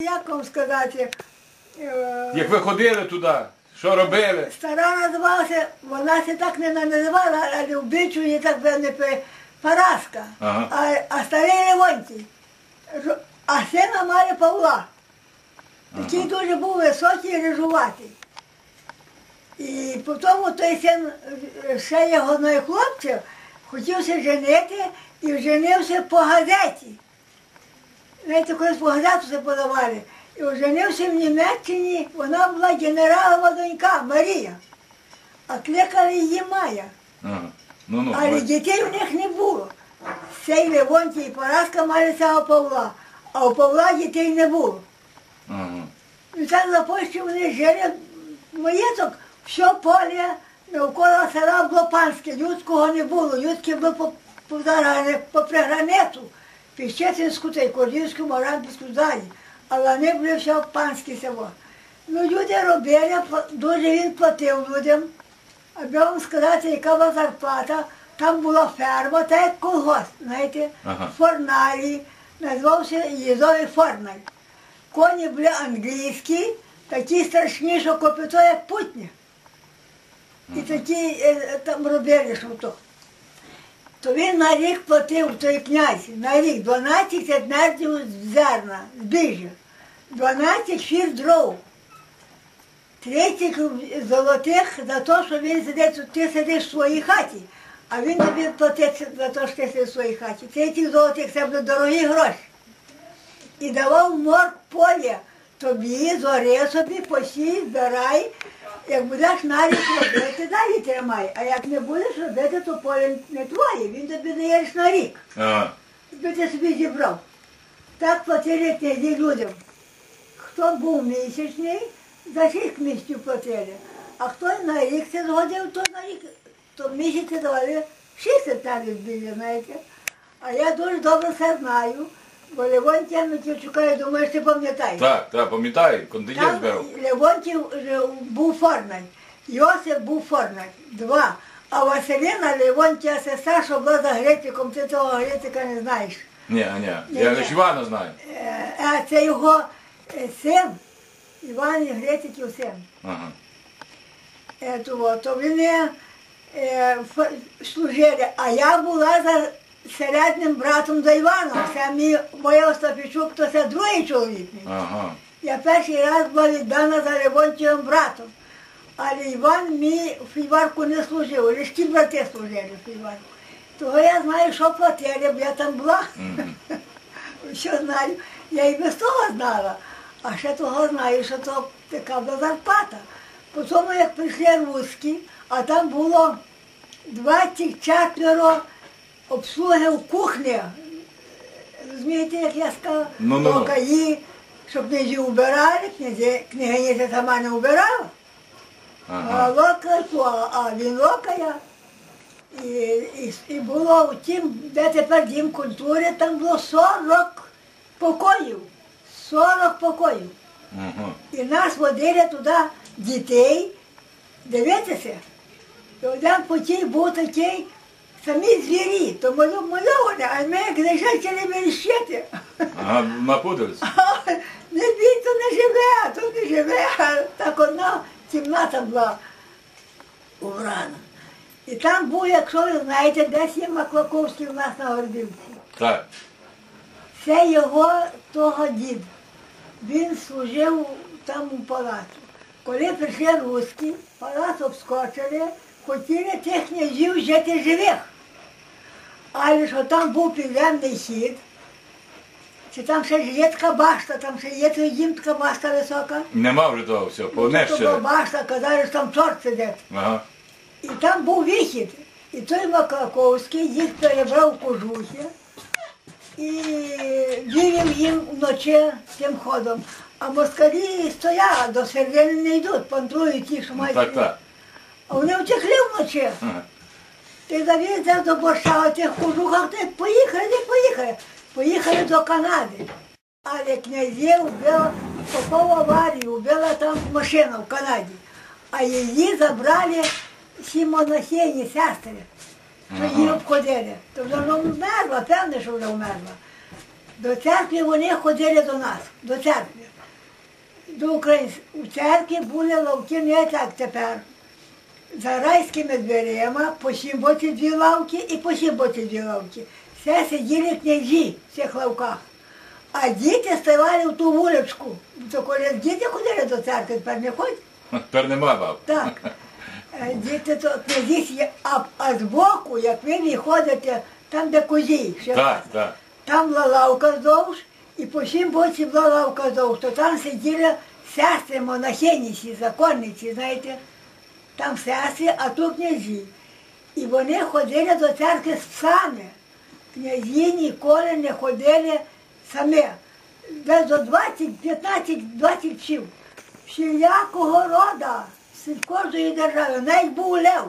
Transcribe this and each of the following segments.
Як вам сказати? Як ви ходили туди, що робили? Стара називалася, вона се так не називала, але в бичу її так би не Параска, Ага. а старий Левонтій. А сина мали Павла. Такий дуже був високий і рижуватий. І потім той син, ще його одної хлопця, хотівся женити і женився по газеті. Знаєте, колись по газету це подавали. І оженився в Німеччині, вона була генералова донька Марія, а кликали її Майя. Ага. Але дітей в них не було. Цей Левонтій і Параска мали цього Павла, а у Павла дітей не було. Ага. І так за Польщі вони жили маєток, все поле навколо села було панське, людського не було, людське було попри границю, Піщетинську та й Кордівську, Морампільську далі. А вони були все панське село. Ну, люди робили, дуже він платив людям. Аби вам сказати, яка була зарплата, там була ферма, так як колгосп, знаєте, Форналі, називався їздовий Форналь. Коні були англійські, такі страшні, що копито, як путні. І такі там робили, що то. То він на рік платив, той князь, на рік 12 центнерів зерна, збіжжя, 12 фір дров, 30 золотих за те, що він сидить, ти сидиш в своїй хаті, а він тобі платить за те, що ти сидиш в своїй хаті. 30 золотих, це були дорогі гроші. І давав морг поле тобі, зори собі, посій, збирай. Як будеш на рік робити, далі тримай. А як не будеш робити, то поле не твоє, він тобі даєш на рік. Тобі ти собі зібрав. Так платили тоді людям. Хто був місячний, за 6 місяців платили. А хто на рік це згодив, то на рік, то місяці давали 6 центнерів збіжжя, знаєте. А я дуже добре все знаю. Бо Левонтія Микільчука, я думаю, що ти пам'ятаєш. Так, пам'ятаю, контингент збирав. Левонтій був Форналь, Йосип був Форналь, 2. А Василина Левонтія сестра, що була за Грициком, ти того Грицика не знаєш. Ні, я лише Івана знаю. Це його син, Іван Грициків син. Ага. То вони служили, а я була за середнім братом до Івана, це моя Остапічук, то це другий чоловік. Ага. Я перший раз була віддана за Левонтієм братом, але Іван мій в фільварку не служив, лише ті брати служили в фільварку. Того я знаю, що платили, бо я там була, що знаю. Я і без того знала, а ще того знаю, що то така була зарплата. Потім, як прийшли русські, а там було 24 обслуги в кухні, розумієте, як я сказала, локаї, щоб князі убирали, княгиня це сама не убирала, а локальку, а він локая. І було в тім, де тепер Дім культури, там було 40 покоїв, 40 покоїв. І нас водили туди дітей, дивитися. І один потій був такий, самі звірі, то мальовані, а ми як зайшли верещити. Ага, напудились? Не бій, то не живе, так одна кімната була убрана. І там був, якщо ви знаєте, десь є Маклаковський у нас на Гордівці. Так. Це його того дід. Він служив там у палацу. Коли прийшли русські, палац обскочили, хотіли тих князів жити живих. Але що там був підземний хід, чи там ще є така башта, там ще є той дім, така башта висока. Нема вже того всього, понищили. Така башта, казали, що там чорт сидить. Ага. І там був вихід. І той Маклаковський їх перебрав в кожухи і вивів їм вночі тим ходом. А москалі стояли, до середини не йдуть, пантрують ті, що мають. Так. А вони втекли вночі. Ти завізли до борща, а тих кожухах, ти поїхали. Поїхали до Канади. Але князів попав в аварію, вбила там машина в Канаді. А її забрали всі монахині, сестри, що її обходили. То вже вона вмерла, певне, що вже вмерла. До церкви вони ходили до нас, до церкви. у церкві були лавки не так тепер. За райськими дверима, по сім боці дві лавки і по сім боці дві лавки. Все сиділи князі в цих лавках. А діти ставали в ту вуличку. То коли діти ходили до церкви, тепер не ходять. Тепер нема баб. Так. Діти то князі, а збоку, як ви виходите, там де козі, Так, так. там була лавка вздовж, і по всім боці була лавка вздовж, то там сиділи сестри монахиніці, законниці, знаєте, там сестри, а тут князі. І вони ходили до церкви з псами. Князі ніколи не ходили самі. Десь до 15-20 псів. Всілякого рода, з кожної держави, навіть був лев.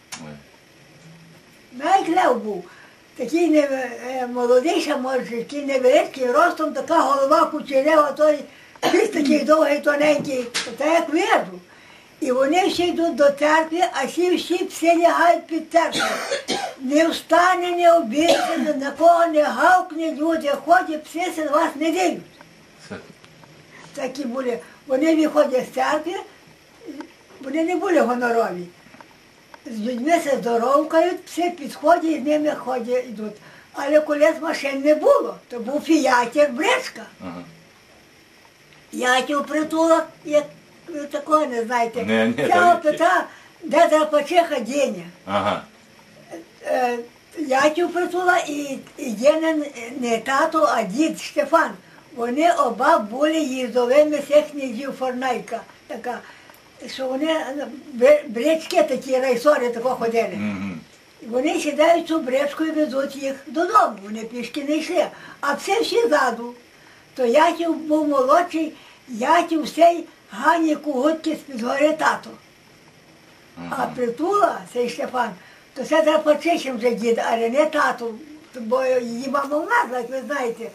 Навіть лев був. Такий молодий, ще може, такий невеличкий, ростом така голова кучерява, той хвіст такий довгий, тоненький, так як виду. І вони всі йдуть до церкви, а всі пси лягають під церкву. Не встане, не обійде, на кого не гавкне, люди ходять, пси на вас не дивлять. Такі були. Вони виходять з церкви, вони не були гонорові. З людьми се здоровкають, пси підходять, з ними ходять, йдуть. Але колись машин не було, то був фіятір, бричка. Ятів притулок, як ви такого не знаєте. Цього Петра, де Драпачиха Деня. Ятів притула і Денин не тато, а дід Штефан. Вони оба були їздовими всіх князів Форнайка. Така, що вони брички такі, райсори тако ходили. Вони сідають цю бричку і везуть їх додому. Вони пішки не йшли. А все всі ззаду. То Ятів був молодший, Ятів всей Гані Кугутки з-під гори тато. А притула, цей Штефан, то це Драпачихин вже дід, але не тато, бо її мама вмерла, як ви знаєте.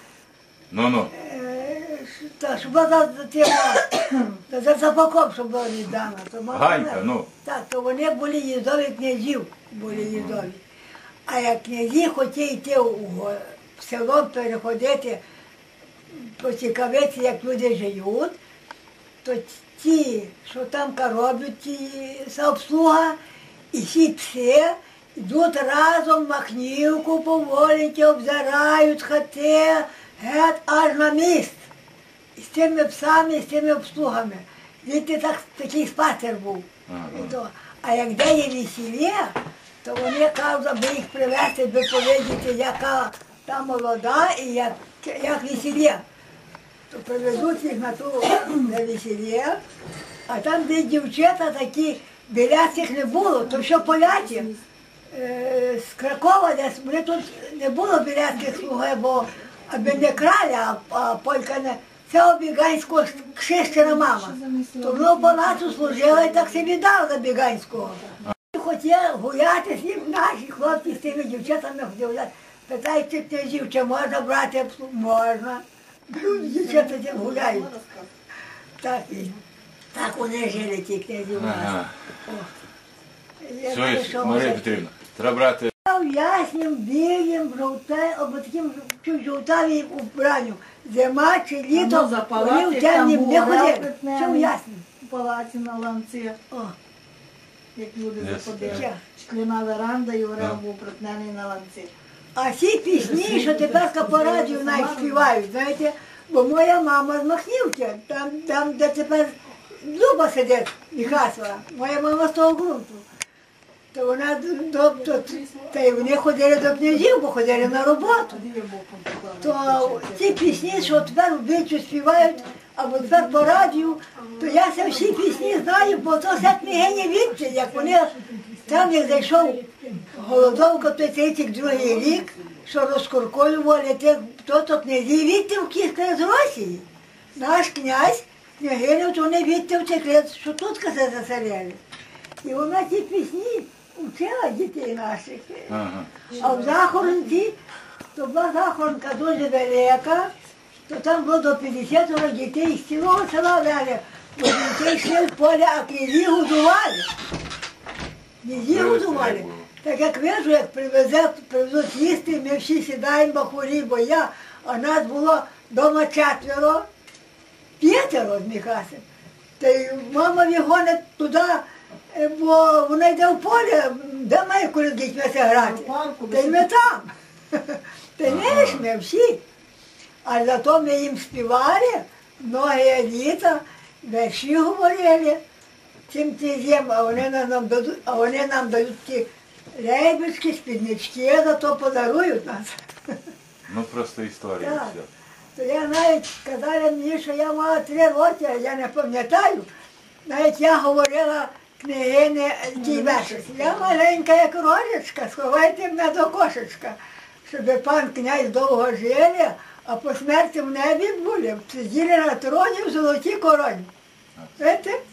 Щоб була за запаком, щоб була віддана. Ганька, ну. Так, то вони були їздові князів, були їздові. А як князі хотіли йти в село переходити, поцікавитися, як люди живуть, то ті, що там роблять, ті обслуга, і всі пси йдуть разом Махнівку поволіки, обзирають хати, геть аж на міст. І з тими псами, і з тими обслугами. Звідти такий спастир був. А як де є весілля, то вони кажуть, аби їх привезти, аби повідати, яка та молода і як весілля. То привезуть їх на ту весілля, а там, де дівчата такі, біляцьких не було, то що поляки з Кракова, десь, вони тут не було біляцьких слуги, бо аби не краля, а полька не. Це Біганського кшищена мама. То воно в палацу служила і так собі дав за Біганського. Хотів гуляти з ним, наші хлопці з тими дівчатами хотіли гуляти. Питають цих князів, чи можна брати псу? Можна. Дівчата тим гуляють. Так вони жили, ті князі у нас. Марія Петрівна, треба брати. Ясним, білим, або таким жовтавим убранням. Зима чи літо, вони в темнім не ходили. Що в ясним? У палаці на ланці, як люди заходили. Шкляна веранда і орел був притнений на ланці. А ці пісні, що тепер по радіо навіть співають, знаєте, бо моя мама з Махнівки, там де тепер Люба сидить, Міхасова, моя мама з того ґрунту. То вони ходили до князів, бо ходили на роботу. То ці пісні, що тепер вбивчу співають, або тепер по радіо, то я це всі пісні знаю, бо то все княгині Вітчі, як вони там, як зайшов голодовка, то 32-й рік, що розкурколювали тих, то князі Віттівки з Росії. Наш князь, княгиню, то вони Віттівці, що тут се заселяли. І вона ці пісні вчила дітей наших. А в Захоронці, то була Захоронка дуже велика, то там було до 50 дітей з цілого села вели. Бо дітей йшли в поле, а князі годували. Князі годували. Так як вижу, як привезуть їсти, ми всі сідаємо бахурі, бо а нас було вдома 4. 5 з Михасем. Та й мама вигонить туди, бо вона йде в поле, де має коли з дітьми грати. В парку, Та й ми там. Та й не ж ми всі. А зато ми їм співали, многі літа, вірші говорили, цим тізем, а вони нам дають ті рейбички, спіднички, зато подарують нас. Ну просто історія. Так. Все. То я навіть казали мені, що я мала 3 роки, я не пам'ятаю. Навіть я говорила княгині тій вершиці. Я маленька, як рожечка, сховайте мене до кошечка, щоб пан князь довго жили, а по смерті в небі були, сиділи на троні в золотій короні. Знаєте?